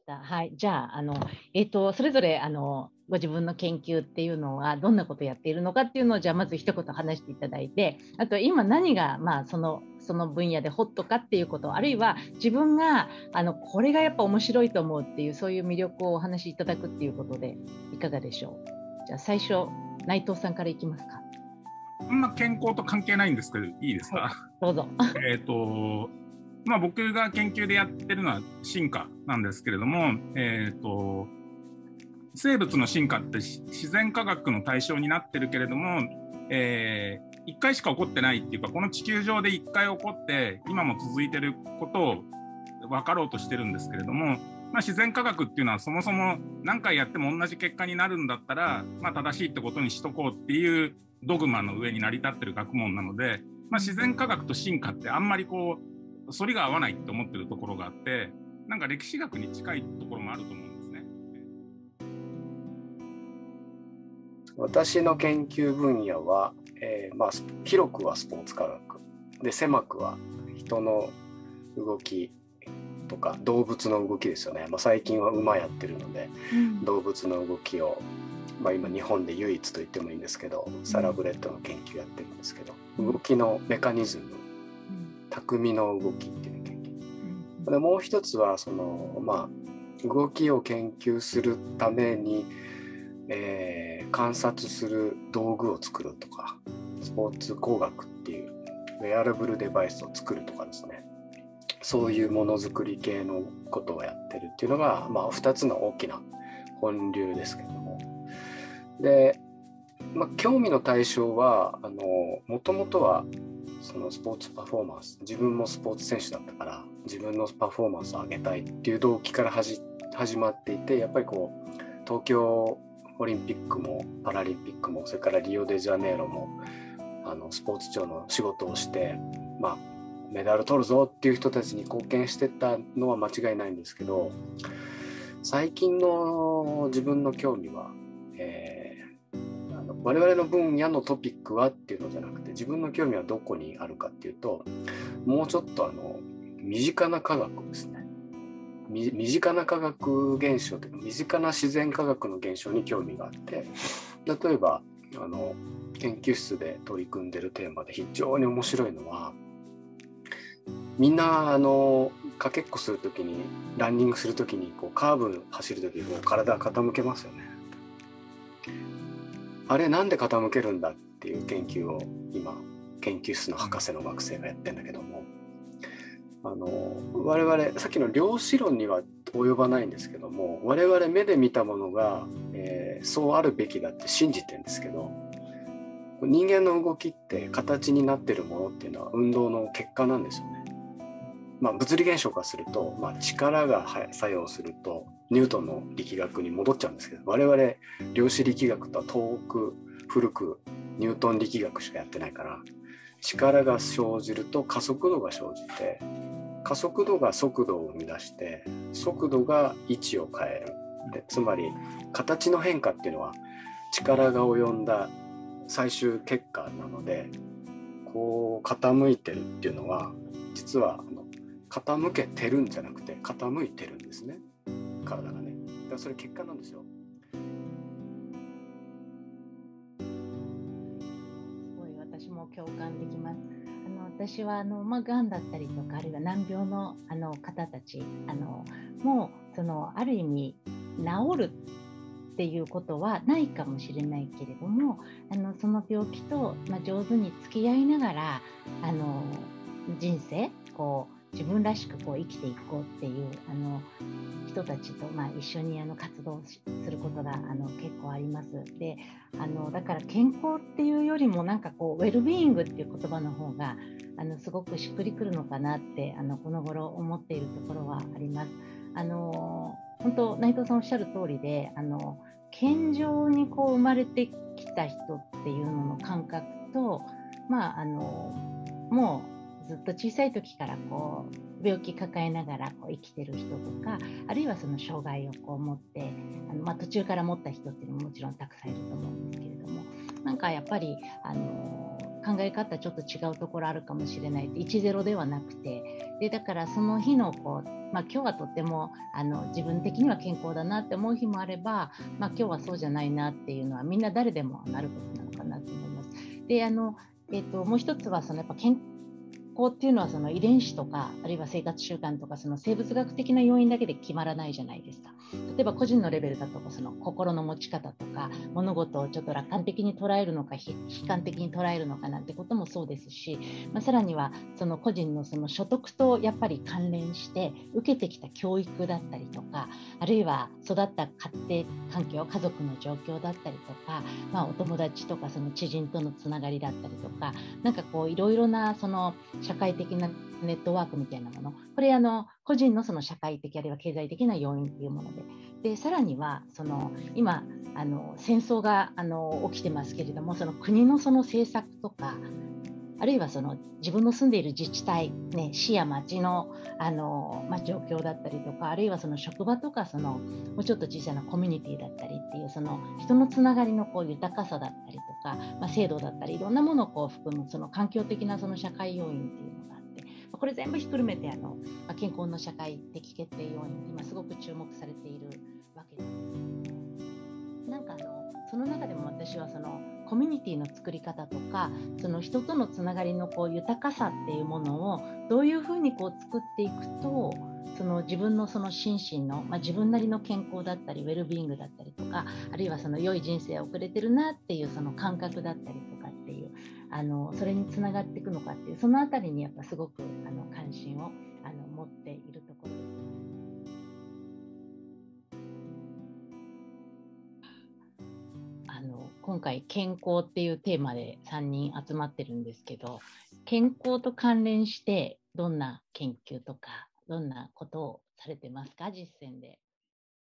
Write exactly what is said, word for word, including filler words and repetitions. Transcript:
た。はい、じゃあ、あの、えっと、それぞれ、あの、ご自分の研究っていうのはどんなことをやっているのかっていうのを、じゃあまず一言話していただいて、あと今何が、まあ、その、その分野でホットかっていうこと、あるいは自分が、あの、これがやっぱ面白いと思うっていう、そういう魅力をお話しいただくっていうことで、いかがでしょう。じゃあ最初、内藤さんからいきますか。 そんな健康と関係ないんですけど、いいですか？はい、 どうぞ。 えっと、まあ、僕が研究でやってるのは進化なんですけれども、えっと、生物の進化って自然科学の対象になってるけれども、えー、いっかいしか起こってないっていうか、この地球上でいっかい起こって今も続いてることを分かろうとしてるんですけれども、まあ、自然科学っていうのはそもそも何回やっても同じ結果になるんだったら、まあ、正しいってことにしとこうっていうドグマの上に成り立ってる学問なので、まあ、自然科学と進化ってあんまりこう反りが合わないって思ってるところがあって、なんか歴史学に近いところもあると思うんですね。 私の研究分野は、えーまあ、広くはスポーツ科学で、狭くは人の動きとか動物の動きですよね。まあ、最近は馬やってるので、うん、動物の動きを、まあ、今日本で唯一と言ってもいいんですけど、サラブレッドの研究やってるんですけど、動きのメカニズム、匠の動きっていう研究で、もう一つはその、まあ、動きを研究するために、えー、観察する道具を作るとか、スポーツ工学っていうウェアラブルデバイスを作るとかですね、そういうものづくり系のことをやってるっていうのが、まあ、ふたつの大きな本流ですけども、で、まあ、興味の対象はあのもともとはそのスポーツパフォーマンス、自分もスポーツ選手だったから自分のパフォーマンスを上げたいっていう動機から始まっていて、やっぱりこう東京オリンピックもパラリンピックも、それからリオデジャネイロもあのスポーツ庁の仕事をして、まあメダル取るぞっていう人たちに貢献してたのは間違いないんですけど、最近の自分の興味は、えー、あの我々の分野のトピックはっていうのじゃなくて、自分の興味はどこにあるかっていうと、もうちょっとあの身近な科学ですね。身近な科学現象というか、身近な自然科学の現象に興味があって、例えばあの研究室で取り組んでるテーマで非常に面白いのは、みんなあのかけっこするときに、ランニングするときにこうカーブ走るときにこう体傾けますよね。あれなんで傾けるんだっていう研究を今研究室の博士の学生がやってんだけども、あの我々さっきの量子論には及ばないんですけども、我々目で見たものが、えー、そうあるべきだって信じてるんですけど、人間の動きって形になってるものっていうのは運動の結果なんですよね。まあ、物理現象化すると、まあ、力が作用するとニュートンの力学に戻っちゃうんですけど、我々量子力学とは遠く古くニュートン力学しかやってないから、力が生じると加速度が生じて、加速度が速度を生み出して、速度が位置を変える。でつまり形の変化っていうのは力が及んだ最終結果なので、こう傾いてるっていうのは実はあの傾けてるんじゃなくて傾いてるんですね、体がね。だからそれ結果なんですよ。 すごい私も共感できます。あの私はあの、まあ、がんだったりとか、あるいは難病の、あの方たちあのもうそのある意味治るっていうことはないかもしれないけれども、あのその病気と、まあ、上手に付き合いながらあの人生こう自分らしくこう生きていこうっていうあの人たちと、まあ、一緒にあの活動することがあの結構あります。で、あのだから健康っていうよりもなんかこうウェルビーイングっていう言葉の方があのすごくしっくりくるのかなってあのこの頃思っているところはあります。あの本当内藤さんおっしゃる通りで、あの健常にこう生まれてきた人っていうのの感覚と、まああのもうずっと小さい時からこう病気抱えながらこう生きてる人とか、あるいはその障害をこう持ってあの、まあ、途中から持った人っていうのももちろんたくさんいると思うんですけれども、なんかやっぱりあの考え方ちょっと違うところあるかもしれない。いちゼロではなくて、でだからその日のこう、まあ、今日はとってもあの自分的には健康だなって思う日もあれば、まあ、今日はそうじゃないなっていうのはみんな誰でもなることなのかなと思います。であの、えーと、もう一つはそのやっぱ健康っていうのはその遺伝子とかあるいは生活習慣とかその生物学的な要因だけで決まらないじゃないですか。例えば個人のレベルだとその心の持ち方とか物事をちょっと楽観的に捉えるのか悲観的に捉えるのかなんてこともそうですし、まあ、さらにはその個人のその所得とやっぱり関連して受けてきた教育だったりとか、あるいは育った家庭環境家族の状況だったりとか、まあ、お友達とかその知人とのつながりだったりとか、なんかこういろいろなその社会的なネットワークみたいなもの、これあの個人のその社会的あるいは経済的な要因というもので、でさらにはその今あの戦争があの起きてますけれども、その国のその政策とか、あるいはその自分の住んでいる自治体、ね、市や町の、あの、まあ、状況だったりとか、あるいはその職場とかそのもうちょっと小さなコミュニティだったりっていうその人のつながりのこう豊かさだったりとか、まあ、制度だったりいろんなものをこう含むその環境的なその社会要因っていうのがあって、これ全部ひっくるめてあの、まあ、健康の社会的決定要因、今すごく注目されているわけです。なんかあのその中でも私はそのコミュニティの作り方とか、その人とのつながりのこう豊かさっていうものをどういうふうにこう作っていくと、その自分のその心身の、まあ、自分なりの健康だったりウェルビーイングだったりとか、あるいはその良い人生を送れてるなっていうその感覚だったりとかっていう、あのそれにつながっていくのかっていう、そのあたりにやっぱすごくあの関心をあの持っているところです。あの今回健康っていうテーマでさんにん集まってるんですけど、健康と関連してどんな研究とかどんなことをされてますか、実践で。